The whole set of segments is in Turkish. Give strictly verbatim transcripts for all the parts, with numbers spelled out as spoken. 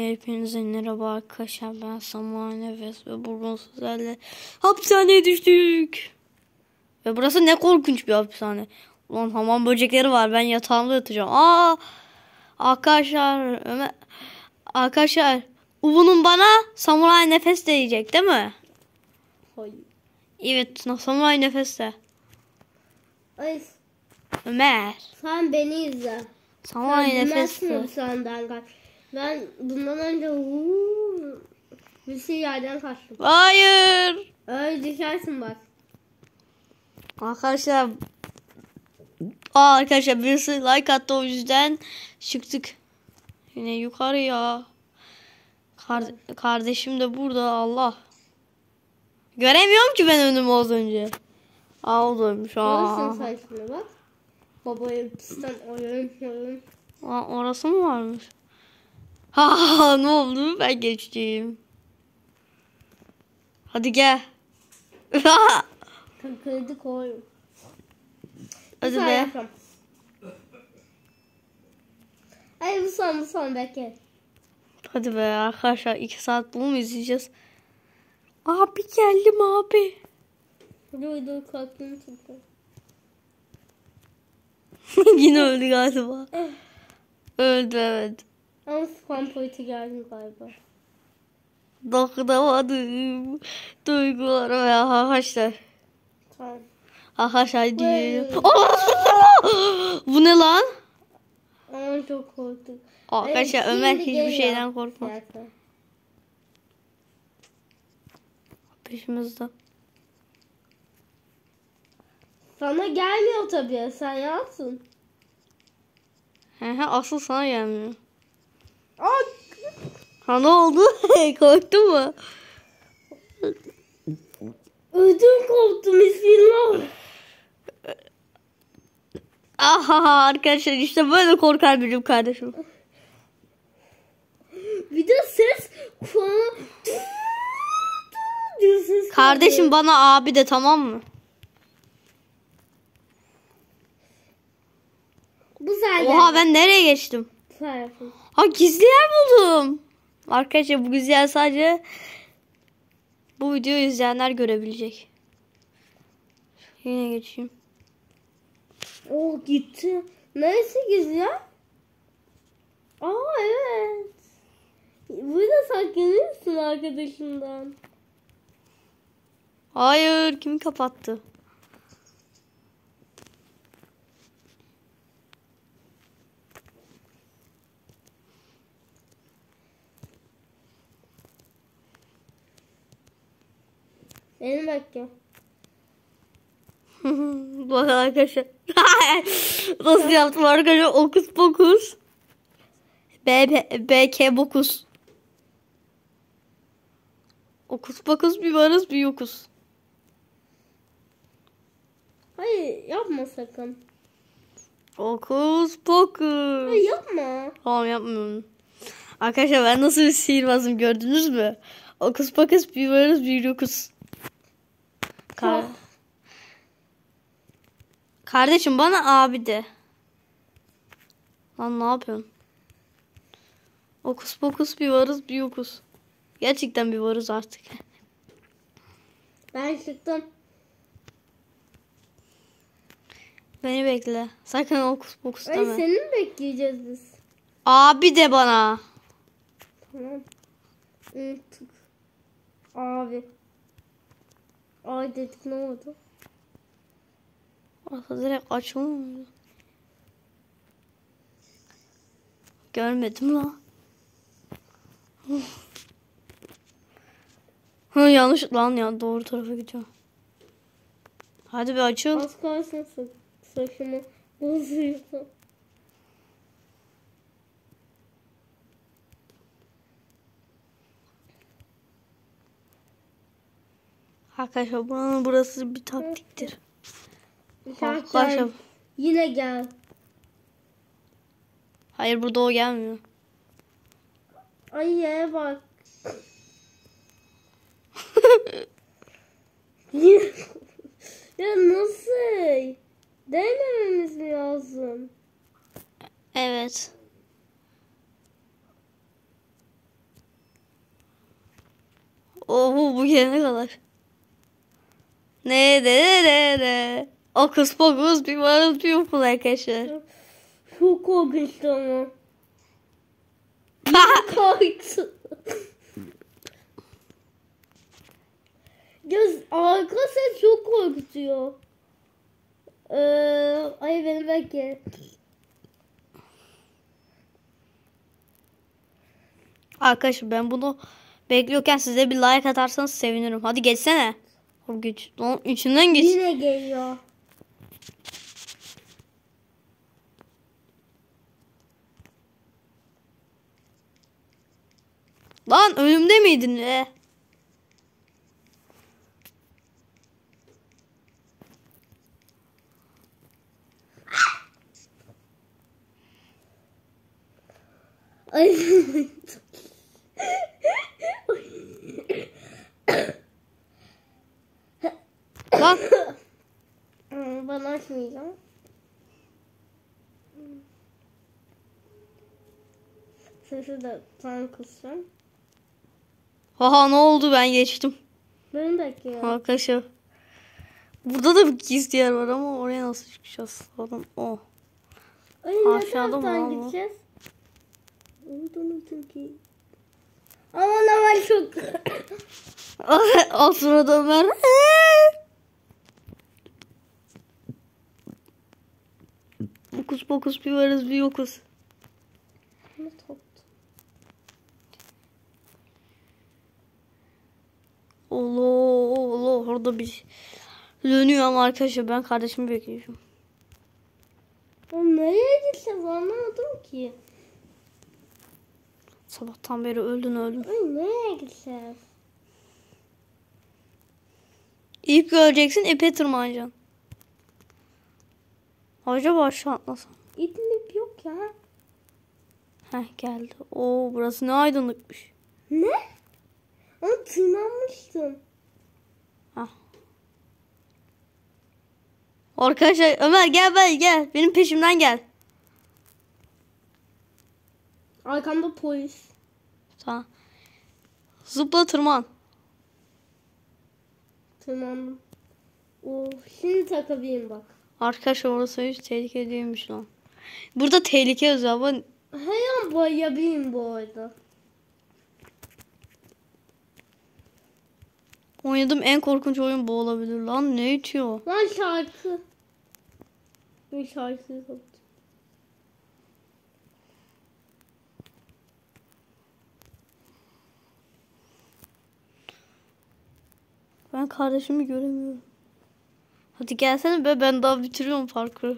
Hepinize merhaba arkadaşlar, ben Samuel Nefes ve bugün sizlerle hapishaneye düştük. Ve burası ne korkunç bir hapishane. Ulan hamam böcekleri var, ben yatağımda yatacağım. Aa, arkadaşlar Ömer, arkadaşlar Ubu'nun bana Samuray Nefes diyecek değil mi? Hayır. Evet, Samuray Nefes de. Ay, Ömer. sen beni izle. Samuray Nefes de. Senden kaç. Ben bundan önce uuu, bir şey yerden kaçtım. Hayır. Öyle düşersin bak. Arkadaşlar Aa, arkadaşlar birisi like attı, o yüzden çıktık. Yine yukarıya. Kar kardeşim de burada. Allah. Göremiyorum ki ben önümü az önce. Aa, o dönmüş. Orasın sen şimdi bak. Babaya pistten oyun oyun. Aa, orası mı varmış? Ha, ne oldu? Ben geçtim. Hadi gel. Kredi koy. Hadi be. Ay, bu son bu son bekle. Hadi be arkadaşlar, iki saat bunu mu izleyeceğiz? Abi geldim abi. Dur dur kalktım çünkü. Yine öldü galiba. Öldü, evet. Ama spam pointi geldim galiba. Dokunamadım. Duygularım ya arkadaşlar. Tamam. Arkadaşlar diyelim. Bu ne lan? Ama çok korktum. Arkadaşlar Ay, Ömer şimdi hiçbir gel şeyden ya. korkmaz. Neyse. Peşimizde. Sana gelmiyor tabii. Sen yapsın. He he, asıl sana gelmiyor. Ay. Ha, ne oldu? Korktun mu? Ödüm koptu, bismillah. Aha arkadaşlar, işte böyle korkar benim kardeşim. Bir de ses falan. Kardeşim bana abi de, tamam mı? Bu zaten. Oha, ben nereye geçtim? Ha, gizli yer buldum. Arkadaşlar bu gizli yer sadece bu videoyu izleyenler görebilecek. Yine geçeyim. Oh, gitti. Neresi gizli? Aa, evet. Burada saklanıyorsun arkadaşından. Hayır, kim kapattı? Beni bekle. Bak arkadaşlar. Nasıl yaptım arkadaşlar? Okus pokus. B, B, B K bokus. Okus pokus, bir varız bir yokuz. Hayır, yapma sakın. Okus pokus. Hayır, yapma. Tamam, yapmıyorum. Arkadaşlar ben nasıl bir sihirbazım, gördünüz mü? Okus pokus, bir varız bir yokuz. Kar Kardeşim bana abi de. Lan ne yapıyorsun? Okus pokus, bir varız bir yokuz. Gerçekten bir varız artık. Ben çıktım. Beni bekle. Sakın okus pokus Ay, deme. seni mi bekleyeceğiz biz? Abi de bana. Tamam. Unuttuk. Abi. Ay dedik, ne oldu? Orası direkt açılmıyor. Görmedim lan. Hı, yanlış lan ya, doğru tarafa gidiyor. Hadi bir açıl. Az kalsın sa saçımı bozuyorsun. Arkadaşlar buranın burası bir taktiktir. Arkadaşlar yine gel. Hayır, burada o gelmiyor. Ay, yere bak. Ya nasıl? Denememiz mi lazım? Evet. Oh bu gelene kadar. Ne ne ne ne. Okus pokus bir varız bir yokuz arkadaşlar. Çok korkunçtu ama. Korktu. Göz arka ses çok korkutuyor. Ee, ay beni bekle. Arkadaşlar ben bunu bekliyorken size bir like atarsanız sevinirim. Hadi geçsene. O güç. Onun içinden geç. Yine geliyor. Lan önümde miydin be? Ay. Lan. Ben açmayacağım. Sesi de tam kısacağım. Haha ne oldu ben geçtim. Beni bekliyor. Arkadaşlar. Burada da bir gizli yer var ama oraya nasıl çıkacağız? Adam o. Ay ne Aşağıda mı taraftan abi? gideceğiz? Oradan çok iyi. Aman aman çok. O sırada Ömer. Fokus pokus bir varız bir yokuz. Ne toptu? Allah Allah orada bir dönüyor ama arkadaşlar ben kardeşimi bekliyorum. Oğlum nereye gideceğiz anlamadım ki. Sabahtan beri öldün öldün. Ay nereye gideceğiz? İp göreceksin ipe tırmanacaksın. Acaba aşağı atlasam. İp mip yok ya. Heh geldi. Oo burası ne aydınlıkmış. Ne? Ama tırmanmıştım. Hah. Arkadaşlar Ömer gel gel gel. Benim peşimden gel. Arkamda polis. Tamam. Zıpla tırman. Tırmandım. Oh, şimdi takabilirim bak. Arkadaşlar orası hiç tehlikeli değilmiş lan. Burada tehlike yazıyor ama Her an bayabilirim bu arada. oynadığım en korkunç oyun bu olabilir lan. Ne itiyor? Lan şarkı. Bir şarkı yaptım. Ben kardeşimi göremiyorum. Hadi gelsene be ben daha bitiriyorum parkuru.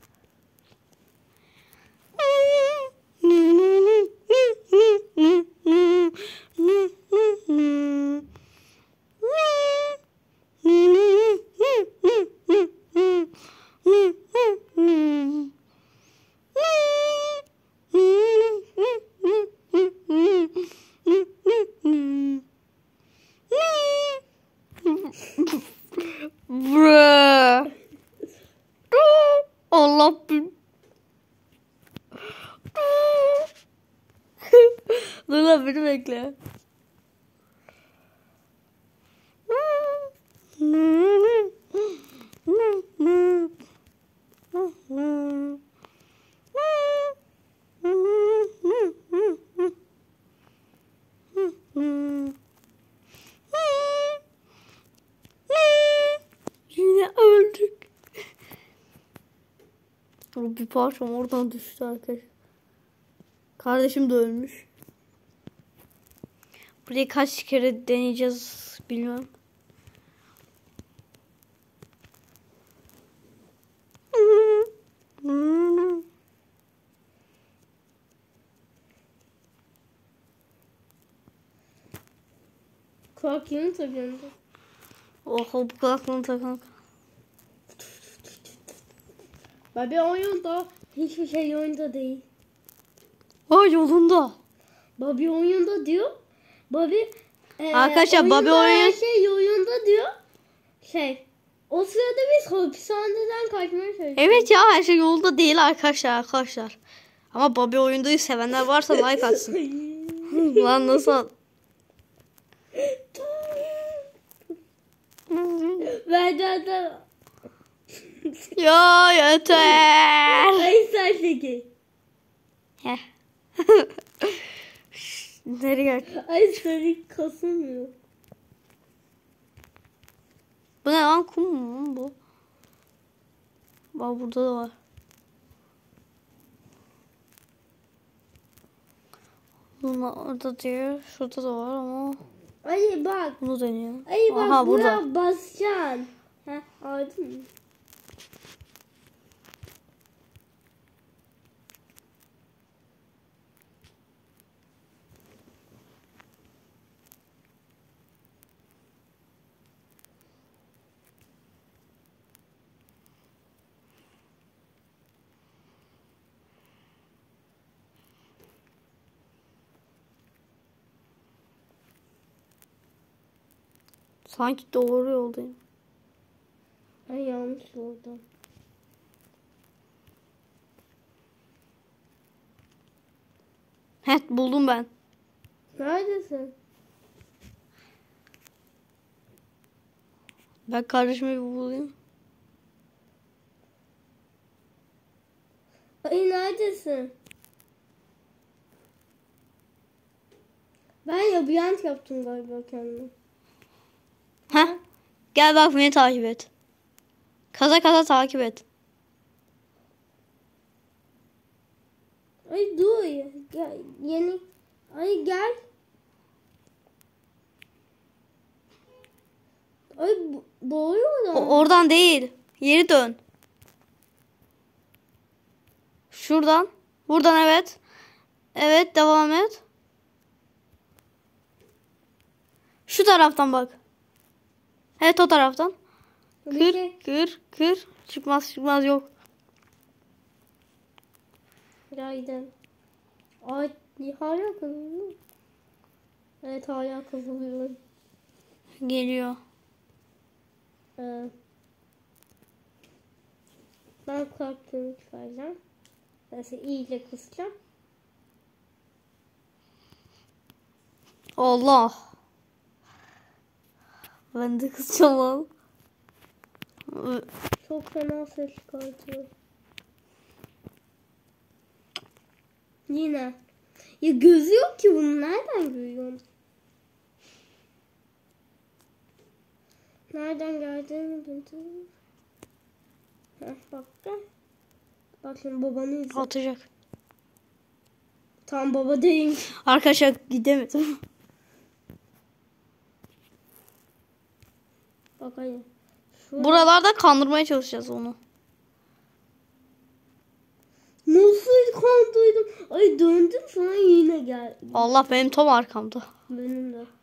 Bruh. Allah bil. Dur lan beni bekle. Yine öldük. O bir parçam oradan düştü arkadaşlar. Kardeşim de ölmüş. Burayı kaç kere deneyeceğiz bilmiyorum. Kulaklığını takıyorum. Oho bu kulaklığını takan. Babi oyunda hiçbir şey yolunda değil. Aa yolunda. Babi oyunda diyor. Babi e, Arkadaşlar, Babi oyunda her oyun- şey yolunda diyor. Şey. O sırada biz hapishaneden kaçmaya çalışıyoruz. Evet ya her şey yolunda değil arkadaşlar arkadaşlar. Ama Bobby oyundayı sevenler varsa like atsın. Lan nasıl? Merdivenden. Ya yeter. Ay sen şeker. Heh. Nereye? Ay seni kasılmıyor. Bu ne lan, kum mu bu? Bak burada da var. Bunlar orada diyor. Şurada da var ama Ay bak. bunu deniyor. Ay bak Aha, buraya burada. basacaksın. Heh, aldın mı? Sanki doğru yoldayım. Ay yanlış oldu. Evet, buldum ben. Neredesin? Ben kardeşimi bir bulayım. Ay neredesin? Ben labirent yaptım galiba kendime. Heh. Gel bak, beni takip et. Kaza kaza takip et. Ay dur. Gel, yeni. Ay gel. Ay bu- doğru O, mu? oradan değil. Geri dön. Şuradan. Buradan, evet. Evet, devam et. Şu taraftan bak. Evet, o taraftan. Kır, kır, kır. Çıkmaz, çıkmaz yok. Geldim. Ay hala kazanıyor. Evet hala kazanıyor. Geliyor. Ee, ben kulaklığımı çıkaracağım. Mesela iyice kısacağım. Allah. Ben de kısacağım lan. Çok fena ses çıkartıyor. Yine. Ya gözü yok ki bunun. Nereden görüyorsun? Nereden geldiğini bildim. Heh bak gel. Bak şimdi babanı izle. Atacak. Tam baba değilmiş. Arkadaşlar gidemedim. Bak hayır. Şurada. Buralarda kandırmaya çalışacağız onu. Nasıl kandıydum? Ay döndüm sonra yine geldi. Allah, benim tam arkamda. Benim de.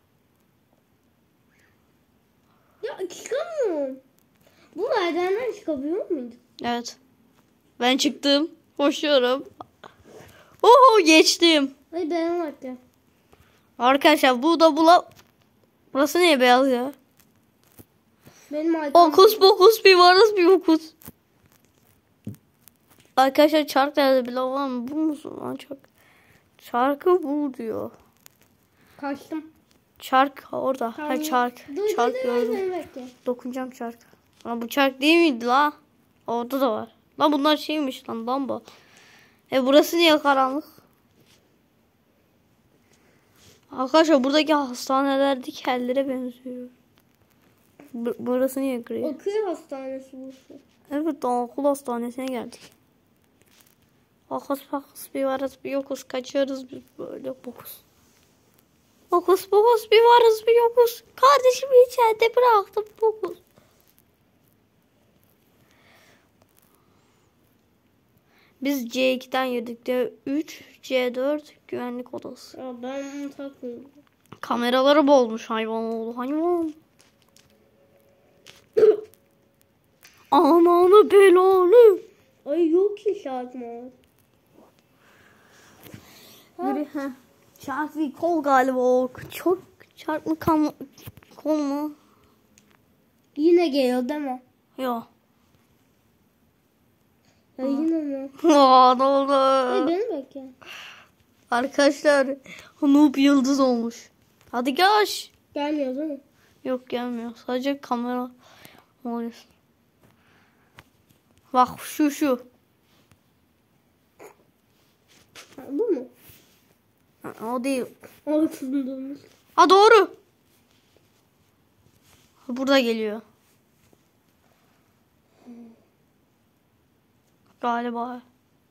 Ya çıkamıyorum. Bu merdivenden çıkabiliyor muyduk? Evet. Ben çıktım. Koşuyorum. Oho, geçtim. Ay benim hakkı. Arkadaşlar bu da bula... Burası niye beyaz ya? Benim hakkım. Okus pokus bir varız bir yokus. Arkadaşlar çark nerede bile var mı? Bu musun lan çark? Çarkı bul diyor. Kaçtım. Çark orada. Ha, çark. Dur dur Çark dur. gördüm. Benim bekle. Dokunacağım çark. Lan bu çark değil miydi la? Orada da var. Lan bunlar şeymiş lan, lamba. E burası niye karanlık? Arkadaşlar buradaki hastanelerdeki hallere benziyor. Bu- burası niye gri? Akıyor hastanesi burası. Evet, daha okul hastanesine geldik. Okus pokus bir varız bir yokuz, kaçıyoruz biz böyle pokus. Okus pokus bir varız bir yokuz. Kardeşimi içeride bıraktım pokus. Biz C iki'den yedik de üç, C dört güvenlik odası. Ya ben bunu takmıyorum. Kameraları bozmuş hayvan oğlu hayvan. Ananı belanı. Ay yok ki şarkma. Yürü ha. Çark bir kol galiba o. Çok çark mı kam kol mu? Yine geliyor değil mi? Yok. Ya yine mi? Aa, ne oldu? Ay beni bekle. Arkadaşlar Noob yıldız olmuş. Hadi gel. Gelmiyor değil mi? Yok, gelmiyor. Sadece kamera. Oluyor. Bak şu şu. Ha, bu mu? Ha, o değil. Altında. Ha doğru. Burada geliyor. Galiba.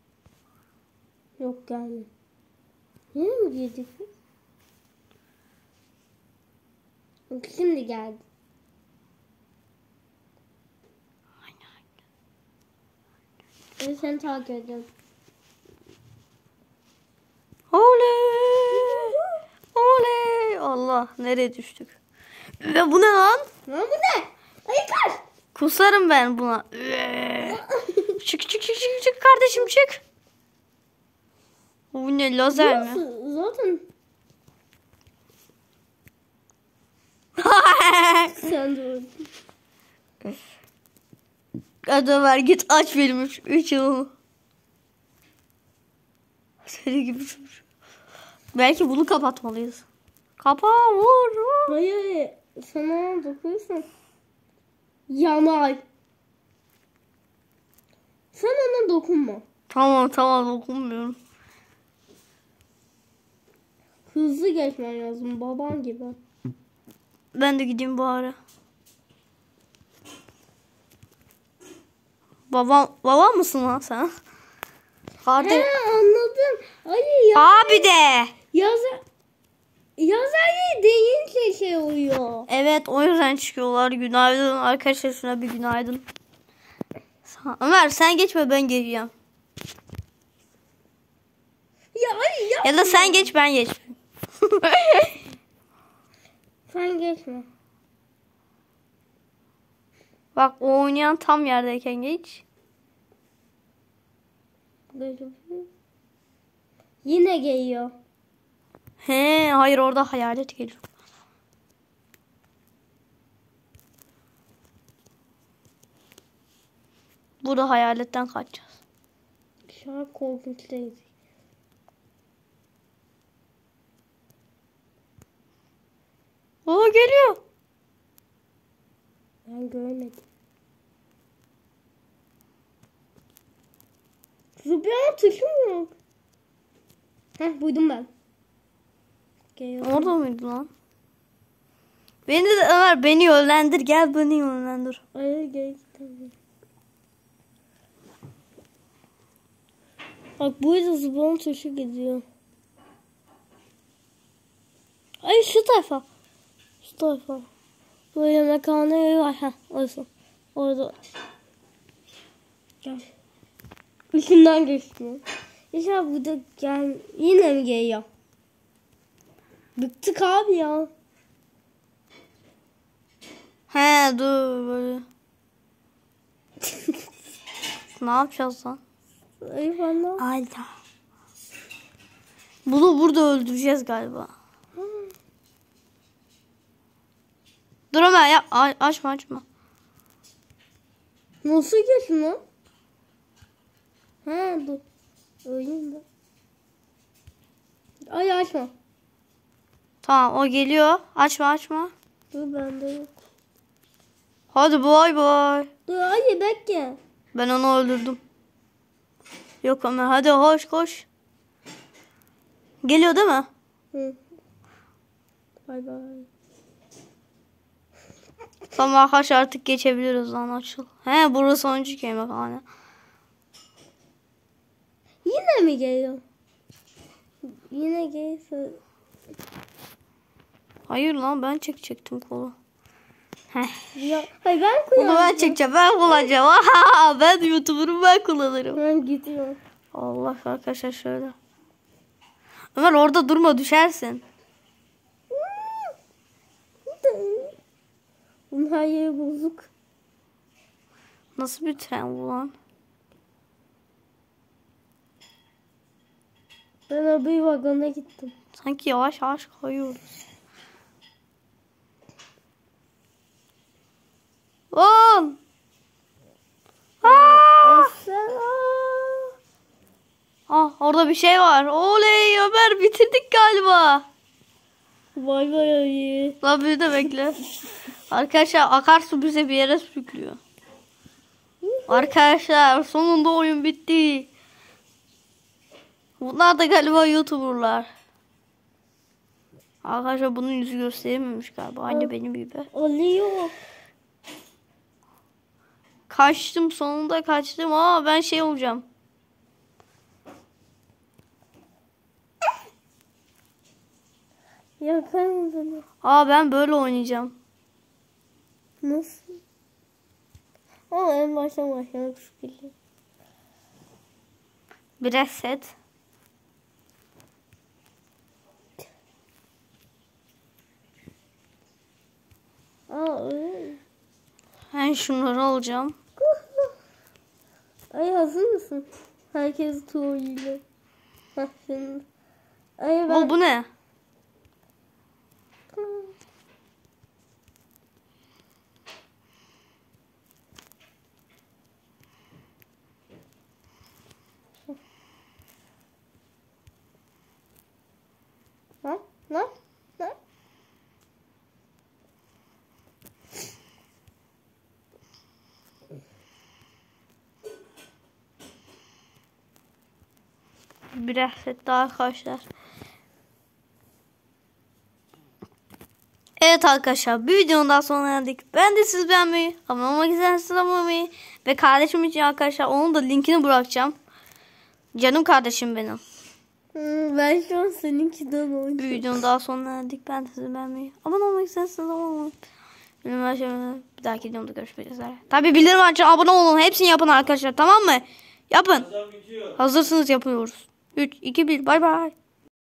Yok geldi. Yine mi girdik? Yok, şimdi geldi. Ben seni takip ediyorum. Oley! Oley! Allah nereye düştük? Ve bu ne lan? Lan bu ne? Ayıkar. Kusarım ben buna. Çık çık çık çık çık kardeşim çık. Bu ne lazer mi? Burası zaten sen de öyle. Hadi Ömer git aç benim üç, üç yılımı. Seni gibi çocuk. Belki bunu kapatmalıyız. Kapa vur vur. Hayır, sana dokunursan yanar. Sen ona dokunma. Tamam tamam dokunmuyorum. Hızlı geçmen lazım baban gibi. Ben de gideyim bari. Babam babam mısın lan sen? Kardeş. He anladım. Hayır ya. Abi de. Yazar. Yazar deyince şey oluyor. Evet o yüzden çıkıyorlar. Günaydın arkadaşlar, şuna bir günaydın. Ömer sen geçme ben geleceğim. Ya hayır ya. Ya da sen geç ben geç. Sen geçme. Bak o oynayan tam yerdeyken geç. Böyle. Yine geliyor. He hayır orada hayalet geliyor. Burada hayaletten kaçacağız. Şu an korkunçtayız. Oo geliyor. Ben görmedim. Zıplayan tuşum yok. Heh buydum ben. Geliyor. Orada mıydı lan? Beni de Ömer beni yönlendir. Gel beni yönlendir. Hayır gel tabii. Bak burada zıplayan tuşu gidiyor. Ay şu tarafa. Şu tarafa. Böyle mekanı var. Heh orası. Orada. Gel. Üstünden geçtim. İnşallah burada gel. Yine mi geliyor? Bıktık abi ya. He dur böyle. Ne yapacağız lan? Eyvallah. Alda. Bunu burada öldüreceğiz galiba. Dur Ömer yap. A- açma açma. Nasıl geçtin lan? Ha dur. Öyleyim ben. Ay açma. Tamam o geliyor. Açma açma. Dur bende yok. Hadi bay bay. Dur hayır bekle. Ben onu öldürdüm. Yok Ömer hadi koş koş. Geliyor değil mi? Hı. Bay bay. Tamam arkadaşlar artık geçebiliriz lan açıl. He burası sonuncu yemekhane. Yine mi geliyor? Yine gelirse. Hayır lan ben çekecektim kolu. Heh. Ya, hayır ben Bunu kullanacağım. ben çekeceğim ben kullanacağım. Aha, ben YouTuber'ım ben kullanırım. Ben gidiyorum. Allah arkadaşlar şöyle. Ömer orada durma düşersin. Bunun her yeri bozuk. Nasıl bir tren bu lan? Ben abi vagona gittim. Sanki yavaş yavaş kayıyoruz. Oğlum. Aa! Ah orada bir şey var. Oley Ömer bitirdik galiba. Vay vay ay. Lan bir de bekle. Arkadaşlar akarsu bize bir yere sürüklüyor. Arkadaşlar sonunda oyun bitti. Bunlar da galiba YouTuber'lar. Arkadaşlar bunun yüzü gösterememiş galiba. Aynı benim gibi. Oluyor. Kaçtım sonunda kaçtım. Aa ben şey olacağım. Yakarım seni. Aa ben böyle oynayacağım. Nasıl? Ama en baştan başlamak şu geliyor. Bir reset. Aa öyle. Ben şunları alacağım. Ay hazır mısın? Herkes tuğuyla. Hah senin. Ay ben. Bu, bu ne? Lan lan lan. Bir reset daha arkadaşlar. Evet arkadaşlar bir videonun daha sonuna geldik. Ben de siz beğenmeyi, abone olmak isterseniz abone olmayı ve kardeşim için arkadaşlar onun da linkini bırakacağım. Canım kardeşim benim. Hmm, ben şu an seninkinden oynuyorum. Bir videonun daha sonuna geldik. Ben de sizi beğenmeyi, abone olmak isterseniz abone olmayı. Bir dahaki videomda görüşmek üzere. Tabi bildirim açın, abone olun. Hepsini yapın arkadaşlar, tamam mı? Yapın. Hazırsınız, yapıyoruz. üç, iki, bir, bay bay.